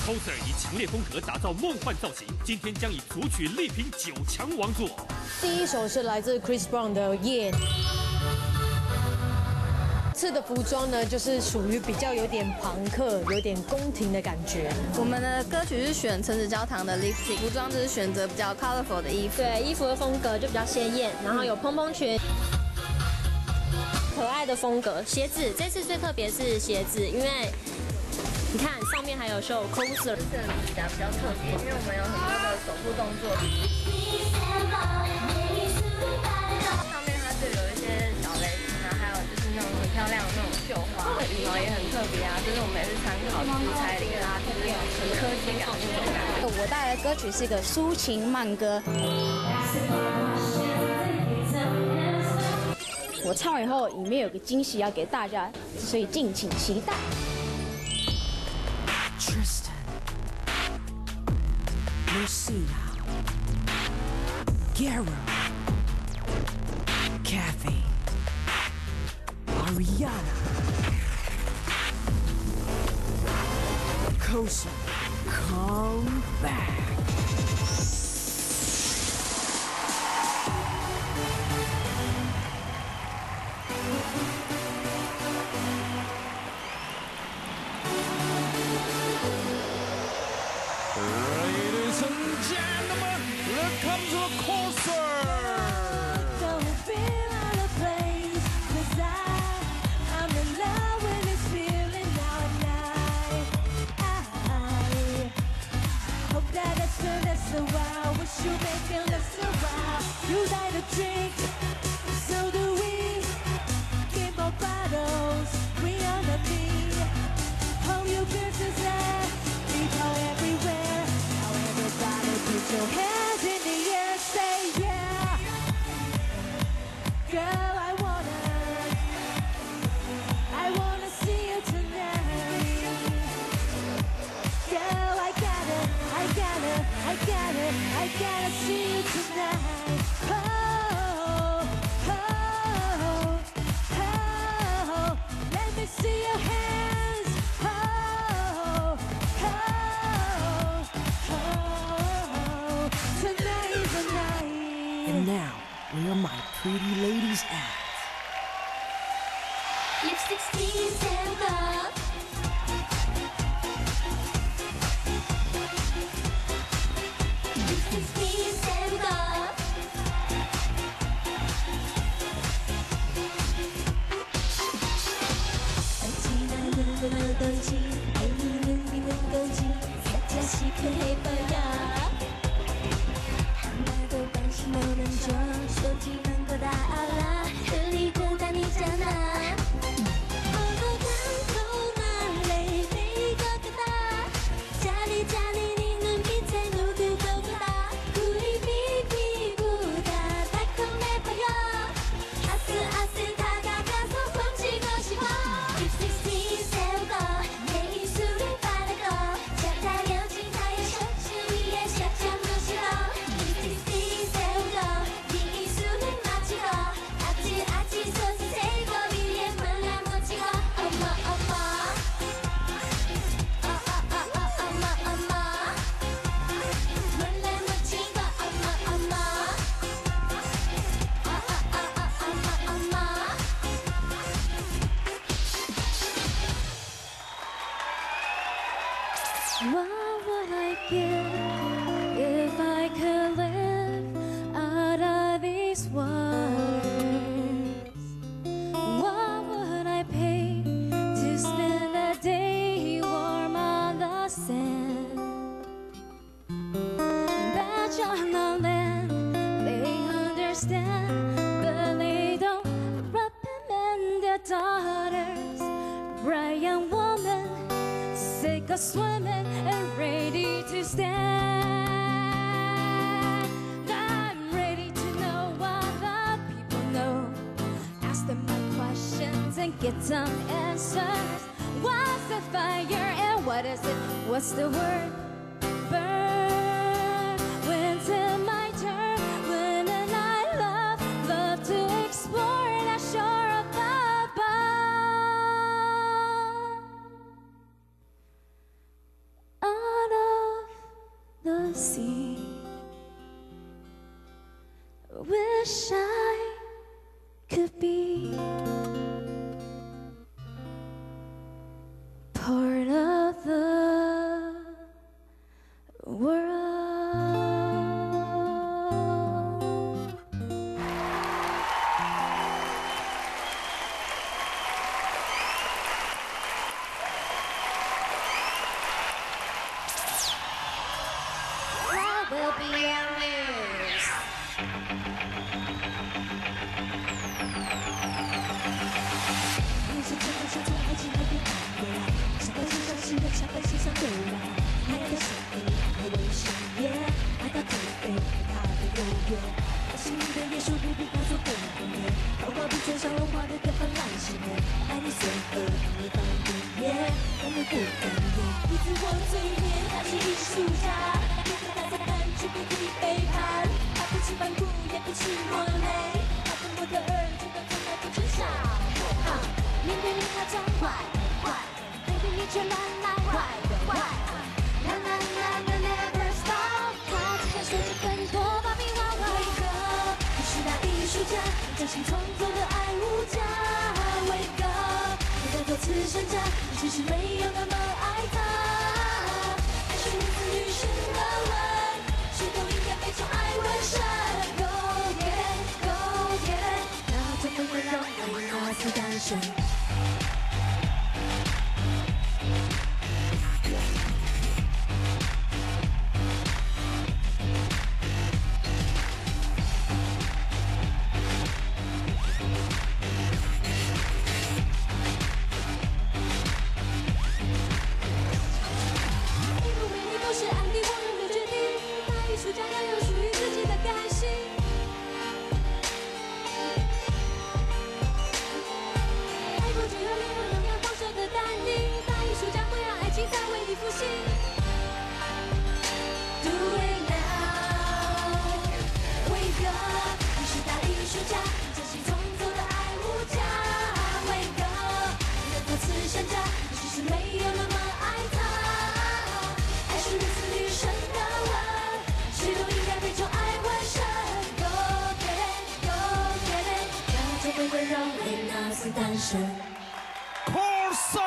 Coser 以强烈风格打造梦幻造型，今天将以组曲力拼9强王座。 第一首是来自 Chris Brown 的《夜》。这次的服装呢，就是属于比较有点朋克、有点宫廷的感觉。 我们的歌曲是选橙子焦糖的 lipstick， 服装就是选择比较 colorful 的衣服。 对，衣服的风格就比较鲜艳，然后有蓬蓬裙。 可爱的风格，鞋子这次最特别是鞋子，因为你看上面还有绣 coser， 这次的指甲比较特别，因为我们有很多的手部动作。上面它就有一些小蕾丝啊，还有就是那种很漂亮的那种绣花，羽毛也很特别啊，就是我们也是参考就是彩铃啊，就是很科技感的那种感觉。 我带来的歌曲是一个抒情慢歌。 我唱完以后，里面有个惊喜要给大家，所以敬请期待。 Tristan, Lucina, Guerrero, Kathy, Ariana, Kosa, come back. Ladies and gentlemen, here comes the Coser. Don't feel out of place, 'cause I'm in love with this feeling now and night. I hope that that's a while. Wish you may feel less a while. You like a drink, so do we. Get more bottles, we on the beat. Home you business at, people everywhere. Now everybody put your hands in the air, say yeah. Girl, I wanna see you tonight. Girl, I gotta see you tonight. Oh, oh, oh, let me see your hands. Oh, oh, oh, tonight is the night. And now, where my pretty ladies at? Lipstick stains and love. Lipstick stains and love. 지난 눈물하던지 아니는 믿는 건지 살짝씩 해봐야 하나도 관심 없는 척 소중한 거 다 알아 흘리고 다니잖아 어느 강도 날래 내일 것 같아 짜리짜리 네 눈빛에 누구보다 우리 비비보다 달콤해 보여 아슬아슬 다가가서 훔치고 싶어 립스틱 스틱 세우고 내 입술을 바르고 작다려진 하얀 셔츠 위에 샷장 무시고 립스틱 스틱 세우고 네 입술을 맞추고 아찔아찔 소스 세고 위에 몰라 묻히고 어머 어머 어머 어머 몰라 묻히고 어머 어머 어머 What would I give if I could live out of these waters? What would I pay to spend a day warm on the sand? Bet on the land they understand, but they don't reprimand their daughters. Bright young woman, sick of swimming and ready to stand. I'm ready to know what the people know. Ask them my questions and get some answers. What's the fire and what is it? What's the word? Burn. When's it my turn? When and I love to explore that shore above. could be part of the world. What will be your news? 你是真的想从爱情那边看过来，想在心上是人，想在心上对来，爱的心意，爱的危险，爱到最悲，爱的优越，爱是你的耶稣，不必告诉别人，桃花比唇上融化的更泛滥鲜，爱你随和，你放地我们不甘愿，你自我催眠，他是艺术家，别跟他在看，却别提背叛，他不吃反骨，也不吃抹黑，他的模特儿，真的从来不吃傻。面对你他装坏坏，背对你却烂坏坏，啦啦啦啦 never stop， 他只想说着更多爆米花花。为何你是大艺术家，真心创作的爱无价？为何你在做慈善家，你其实没有那么爱他？爱是源自于神的吻，谁都应该被宠爱纹身。Go get go get， 那怎么会让你那次单身？单身。 Coser，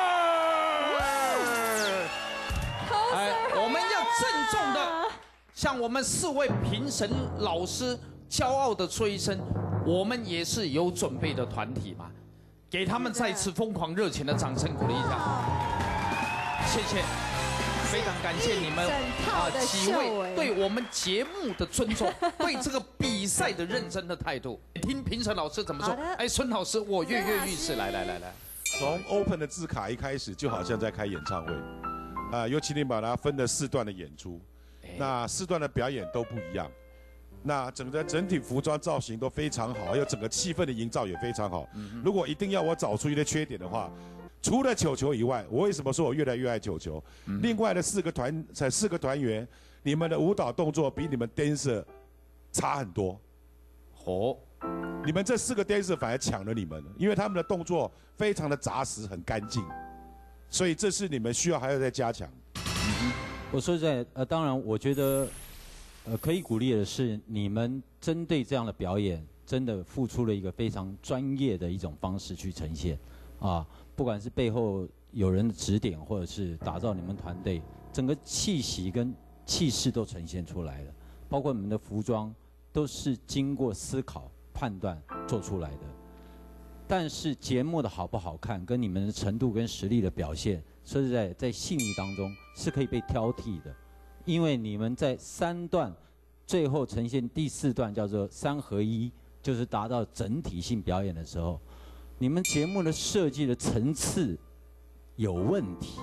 我们要郑重的向我们4位评审老师骄傲的说一声，我们也是有准备的团体嘛，给他们再次疯狂热情的掌声鼓励一下，谢谢。非常感谢你们几位对我们节目的尊重，对这个比赛的认真的态度。听评审老师怎么说？哎，孙老师，我跃跃欲试，来。 从 Open 的字卡一开始，就好像在开演唱会，尤其你把它分了4段的演出，那4段的表演都不一样，那整体服装造型都非常好，还有整个气氛的营造也非常好。如果一定要我找出一些缺点的话，除了球球以外，我为什么说我越来越爱球球？另外的4个团员，你们的舞蹈动作比你们 dancer 差很多。你们这4个 dancer 反而抢了你们，因为他们的动作非常的扎实，很干净，所以这是你们需要还要再加强。 我说实在，当然我觉得，可以鼓励的是，你们针对这样的表演，真的付出了一个非常专业的一种方式去呈现，啊。不管是背后有人的指点，或者是打造你们团队，整个气息跟气势都呈现出来了，包括你们的服装都是经过思考、判断做出来的。但是节目的好不好看，跟你们的程度跟实力的表现，说实在，在细腻当中是可以被挑剔的，因为你们在3段最后呈现第4段叫做3合1，就是达到整体性表演的时候。你们节目的设计的层次有问题。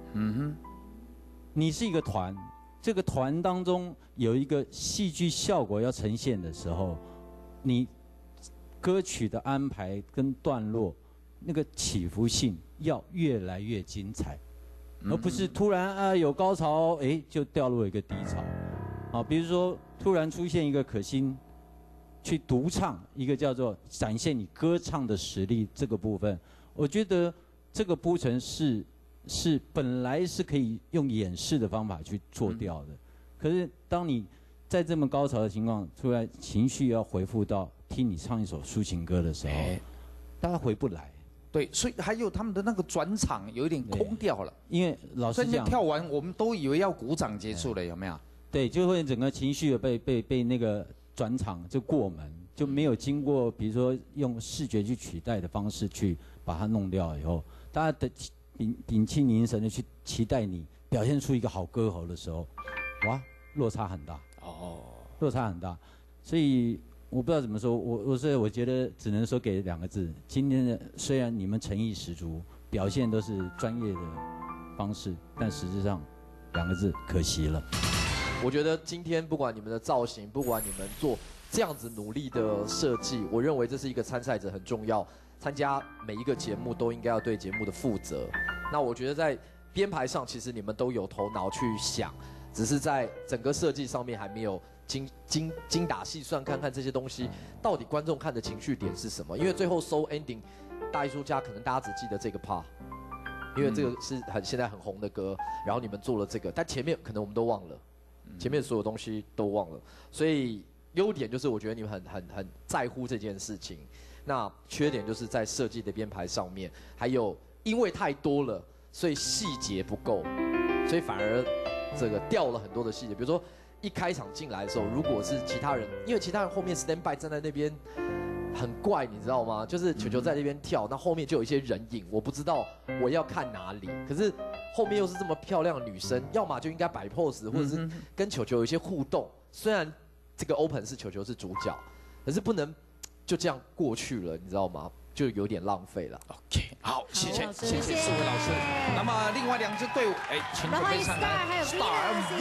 你是一个团，这个团当中有一个戏剧效果要呈现的时候，你歌曲的安排跟段落那个起伏性要越来越精彩，而不是突然有高潮，就掉入了一个低潮。比如说突然出现一个可心。去独唱一个叫做展现你歌唱的实力这个部分，我觉得这个铺陈是本来是可以用演示的方法去做掉的，可是当你在这么高潮的情况出来，情绪要恢复到听你唱一首抒情歌的时候，大家回不来。 对，所以还有他们的那个转场有一点空掉了， 因为老师讲跳完，我们都以为要鼓掌结束了，有没有？ 对，就会整个情绪被那个转场就过门，就没有经过比如说用视觉去取代的方式去把它弄掉以后，大家的屏气凝神的去期待你表现出一个好歌喉的时候，哇，落差很大。落差很大，所以我不知道怎么说，我觉得只能说给2个字。今天的虽然你们诚意十足，表现都是专业的方式，但实质上2个字，可惜了。 我觉得今天不管你们的造型，不管你们做这样子努力的设计，我认为这是一个参赛者很重要。参加每一个节目都应该要对节目的负责。那我觉得在编排上，其实你们都有头脑去想，只是在整个设计上面还没有精打细算，看看这些东西到底观众看的情绪点是什么。因为最后收 ending， 大艺术家可能大家只记得这个 part， 因为这个是现在很红的歌，然后你们做了这个，但前面可能我们都忘了，前面所有东西都忘了。所以优点就是我觉得你们很在乎这件事情，那缺点就是在设计的编排上面，还有因为太多了，所以细节不够，所以反而这个掉了很多的细节，比如说。一开场进来的时候，如果是其他人，因为其他人后面 stand by 站在那边很怪，你知道吗？就是球球在那边跳，那后面就有一些人影，我不知道我要看哪里。可是后面又是这么漂亮的女生，要么就应该摆 pose， 或者是跟球球有一些互动。虽然这个 open 是球球是主角，可是不能就这样过去了，你知道吗？就有点浪费了。 OK， 好，谢谢4位老师。那么另外2支队伍，请准备上来 ，Star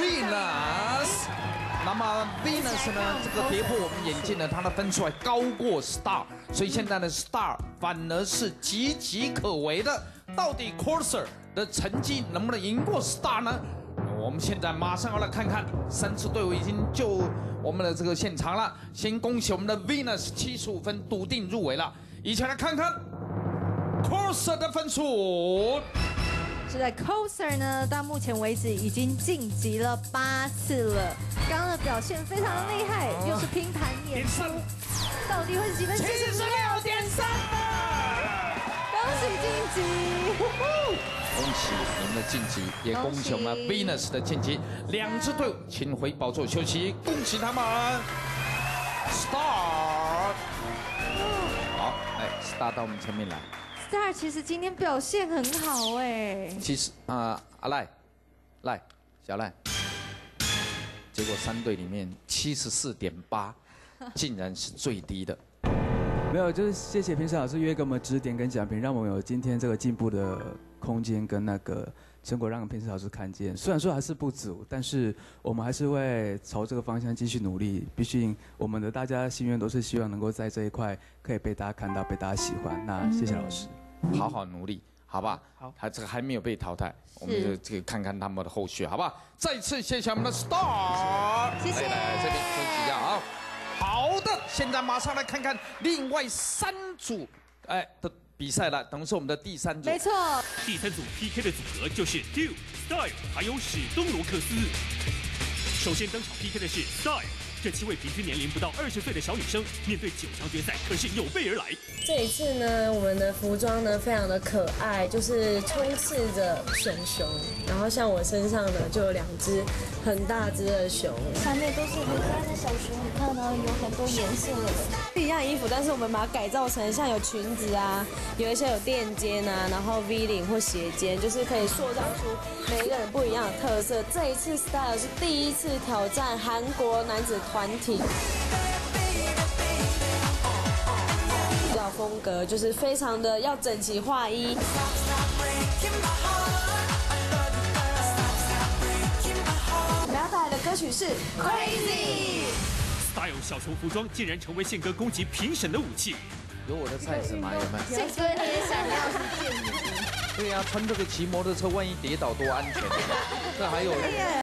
Venus。那么 Venus 呢，这个跌破我们眼镜呢，它的分数还高过 Star， 所以现在呢 Star 反而是岌岌可危的。到底 Courser 的成绩能不能赢过 Star 呢？我们现在马上要来看看3支队伍已经就我们的这个现场了。先恭喜我们的 Venus 75分笃定入围了。一起来看看 Courser 的分数。 是在 Courser 呢，到目前为止已经晋级了8次了。刚刚的表现非常的厉害，又是拼盘演出，到底会是几分？76.3分，恭喜晋级！ 恭喜你们的晋级，也恭喜我们 Venus 的晋级。2支队伍请回宝座休息，恭喜他们 Star。好，Star 到我们前面来。 Star 其实今天表现很好其实阿赖，小赖，结果3队里面74.8，竟然是最低的。 没有，就是谢谢评审老师愿意给我们指点跟奖评，让我们有今天这个进步的空间跟那个成果，让评审老师看见。虽然说还是不足，但是我们还是会朝这个方向继续努力。毕竟我们的大家心愿都是希望能够在这一块可以被大家看到，被大家喜欢。那谢谢老师， 好好努力，好吧？好，他这个还没有被淘汰，我们就这个看看他们的后续，好吧？再次谢谢我们的 Star， 谢谢。 来这边休息一下啊。好的，现在马上来看看另外3组的比赛了，等于是我们的第3组。 没错， 第3组 PK 的组合就是 Duke、Style 还有史东罗克斯。首先登场 PK 的是 Style。这7位平均年龄不到20岁的小女生，面对9强决赛可是有备而来。 这一次呢，我们的服装呢非常的可爱，就是充斥着熊熊，然后像我身上呢就有2只很大只的熊， 上面都是很可爱的小熊，你看到有很多颜色的。 不一样衣服，但是我们把它改造成像有裙子啊，有一些有垫肩啊，然后 V 领或斜肩，就是可以塑造出每一个人不一样的特色。这一次 Style 是第1次挑战韩国男子团体，风格就是非常的要整齐划一。我们要带来的歌曲是 Crazy。Style 小熊服装竟然成为宪哥攻击评审的武器。 有我的菜子吗？有没有？ 宪哥你也想要是剑女。 对呀，穿这个骑摩托车，万一跌倒多安全？这还有。